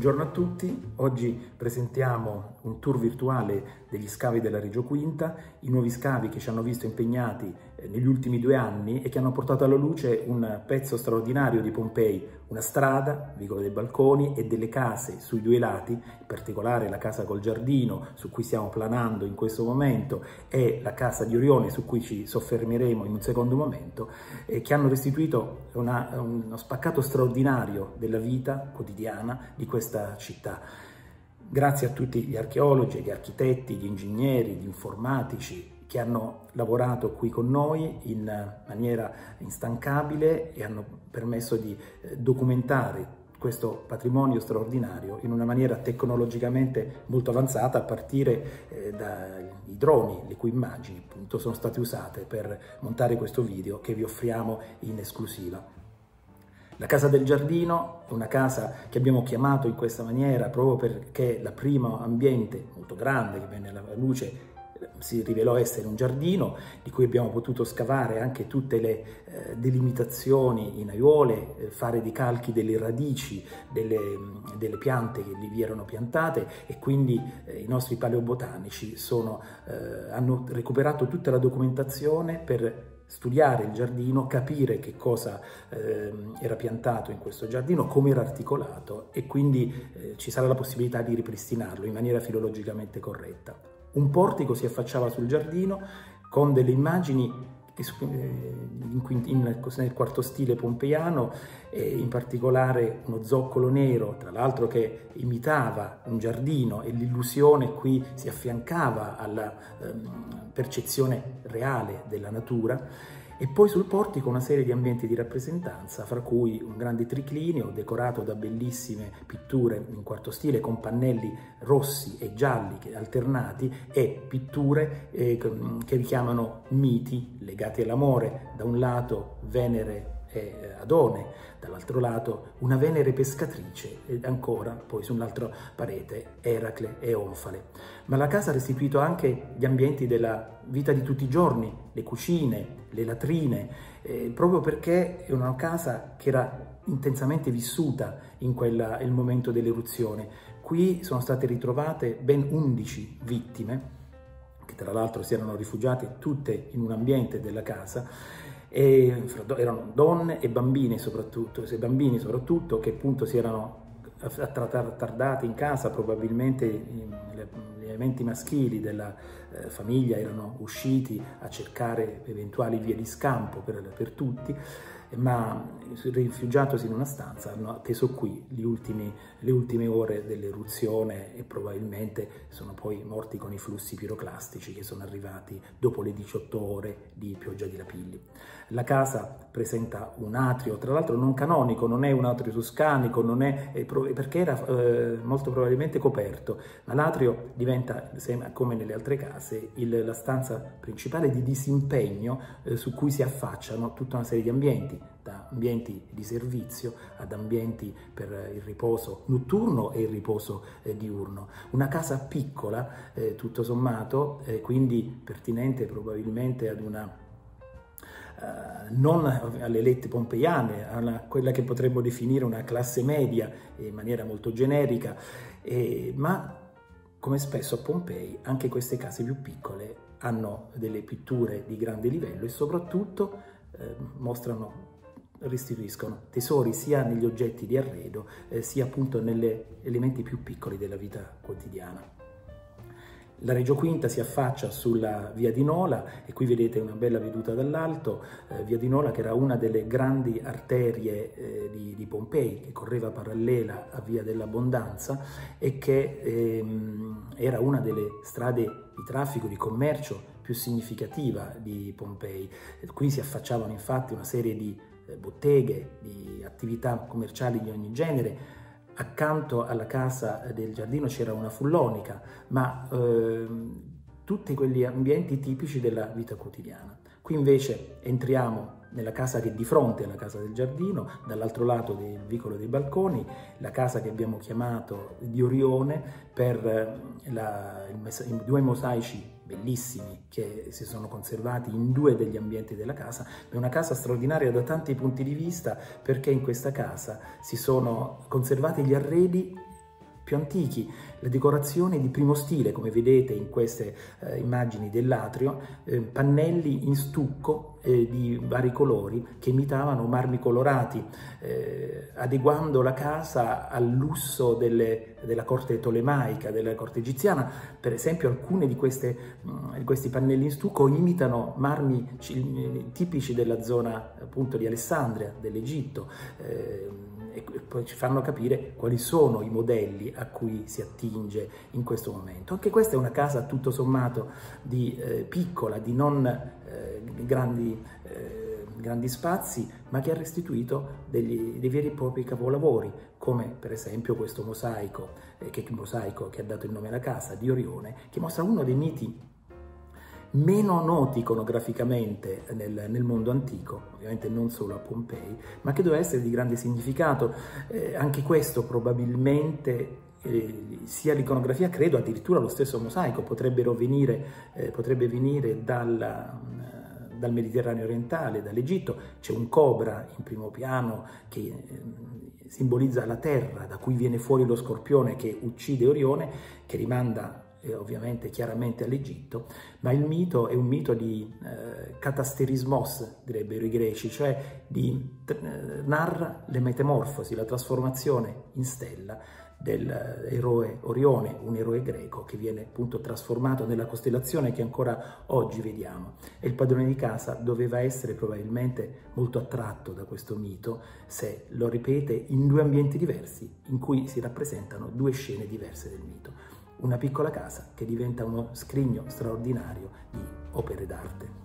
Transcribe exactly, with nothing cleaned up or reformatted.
Buongiorno a tutti, oggi presentiamo un tour virtuale degli scavi della Reggio Quinta, i nuovi scavi che ci hanno visto impegnati negli ultimi due anni e che hanno portato alla luce un pezzo straordinario di Pompei, una strada, Vicolo dei Balconi, e delle case sui due lati, in particolare la casa col giardino su cui stiamo planando in questo momento e la casa di Orione su cui ci soffermeremo in un secondo momento, eh, che hanno restituito una, uno spaccato straordinario della vita quotidiana di questa città. Grazie a tutti gli archeologi, gli architetti, gli ingegneri, gli informatici che hanno lavorato qui con noi in maniera instancabile e hanno permesso di documentare questo patrimonio straordinario in una maniera tecnologicamente molto avanzata, a partire eh, dai droni, le cui immagini appunto sono state usate per montare questo video che vi offriamo in esclusiva. La Casa del Giardino è una casa che abbiamo chiamato in questa maniera proprio perché la primo ambiente molto grande che venne alla luce si rivelò essere un giardino di cui abbiamo potuto scavare anche tutte le eh, delimitazioni in aiuole, eh, fare dei calchi delle radici delle, delle piante che lì vi erano piantate, e quindi eh, i nostri paleobotanici sono, eh, hanno recuperato tutta la documentazione per studiare il giardino, capire che cosa eh, era piantato in questo giardino, come era articolato, e quindi eh, ci sarà la possibilità di ripristinarlo in maniera filologicamente corretta. Un portico si affacciava sul giardino con delle immagini che, in, in, nel quarto stile pompeiano, e in particolare uno zoccolo nero, tra l'altro che imitava un giardino, e l'illusione qui si affiancava alla ehm, percezione reale della natura. E poi sul portico una serie di ambienti di rappresentanza, fra cui un grande triclinio decorato da bellissime pitture in quarto stile con pannelli rossi e gialli alternati, e pitture eh, che richiamano miti legati all'amore, da un lato Venere e Adone, dall'altro lato una Venere pescatrice, ed ancora poi su un'altra parete Eracle e Onfale. Ma la casa ha restituito anche gli ambienti della vita di tutti i giorni, le cucine, le latrine, eh, proprio perché è una casa che era intensamente vissuta in quel il momento dell'eruzione. Qui sono state ritrovate ben undici vittime, che tra l'altro si erano rifugiate tutte in un ambiente della casa, e erano donne e bambini soprattutto, e bambini soprattutto che appunto si erano attardati in casa. Probabilmente gli elementi maschili della eh, famiglia erano usciti a cercare eventuali vie di scampo per, per tutti, ma rifugiatosi in una stanza hanno atteso qui gli ultimi, le ultime ore dell'eruzione, e probabilmente sono poi morti con i flussi piroclastici che sono arrivati dopo le diciotto ore di pioggia di lapilli. La casa presenta un atrio, tra l'altro non canonico, non è un atrio toscanico, non è, è perché era eh, molto probabilmente coperto, ma l'atrio diventa, come nelle altre case, il, la stanza principale di disimpegno eh, su cui si affacciano tutta una serie di ambienti, da ambienti di servizio ad ambienti per il riposo notturno e il riposo eh, diurno. Una casa piccola, eh, tutto sommato, eh, quindi pertinente probabilmente ad una Uh, non alle elite pompeiane, a quella che potremmo definire una classe media in maniera molto generica, eh, ma come spesso a Pompei anche queste case più piccole hanno delle pitture di grande livello, e soprattutto eh, mostrano, restituiscono tesori sia negli oggetti di arredo eh, sia appunto negli elementi più piccoli della vita quotidiana. La Reggio Quinta si affaccia sulla Via di Nola, e qui vedete una bella veduta dall'alto, eh, Via di Nola che era una delle grandi arterie eh, di, di Pompei, che correva parallela a Via dell'Abbondanza, e che ehm, era una delle strade di traffico, di commercio più significativa di Pompei. E qui si affacciavano infatti una serie di eh, botteghe, di attività commerciali di ogni genere. Accanto alla casa del giardino c'era una fullonica, ma eh, tutti quegli ambienti tipici della vita quotidiana. Qui invece entriamo nella casa che è di fronte alla casa del giardino, dall'altro lato del Vicolo dei Balconi, la casa che abbiamo chiamato di Orione per la, il, i due mosaici bellissimi che si sono conservati in due degli ambienti della casa. È una casa straordinaria da tanti punti di vista, perché in questa casa si sono conservati gli arredi più antichi, le decorazioni di primo stile, come vedete in queste eh, immagini dell'atrio, eh, pannelli in stucco eh, di vari colori che imitavano marmi colorati, eh, adeguando la casa al lusso delle, della corte tolemaica, della corte egiziana. Per esempio alcuni di, queste, mh, di questi pannelli in stucco imitano marmi tipici della zona appunto di Alessandria, dell'Egitto, eh, e poi ci fanno capire quali sono i modelli a cui si attinge in questo momento. Anche questa è una casa tutto sommato di eh, piccola, di non eh, grandi, eh, grandi spazi, ma che ha restituito degli, dei veri e propri capolavori, come per esempio questo mosaico, eh, che, mosaico che ha dato il nome alla casa, di Orione, che mostra uno dei miti meno noti iconograficamente nel, nel mondo antico, ovviamente non solo a Pompei, ma che doveva essere di grande significato. Eh, anche questo probabilmente, eh, sia l'iconografia, credo addirittura lo stesso mosaico, potrebbero venire, eh, potrebbe venire dalla, dal Mediterraneo orientale, dall'Egitto. C'è un cobra in primo piano che eh, simbolizza la terra, da cui viene fuori lo scorpione che uccide Orione, che rimanda E ovviamente chiaramente all'Egitto, ma il mito è un mito di eh, katasterismos, direbbero i greci, cioè di, eh, narra le metamorfosi, la trasformazione in stella dell'eroe Orione, un eroe greco che viene appunto trasformato nella costellazione che ancora oggi vediamo. E il padrone di casa doveva essere probabilmente molto attratto da questo mito se lo ripete in due ambienti diversi, in cui si rappresentano due scene diverse del mito. Una piccola casa che diventa uno scrigno straordinario di opere d'arte.